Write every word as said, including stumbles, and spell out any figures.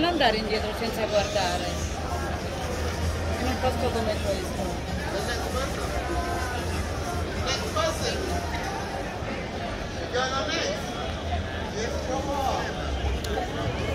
andare indietro senza guardare. In un posto come questo. Next person. Yes, come on.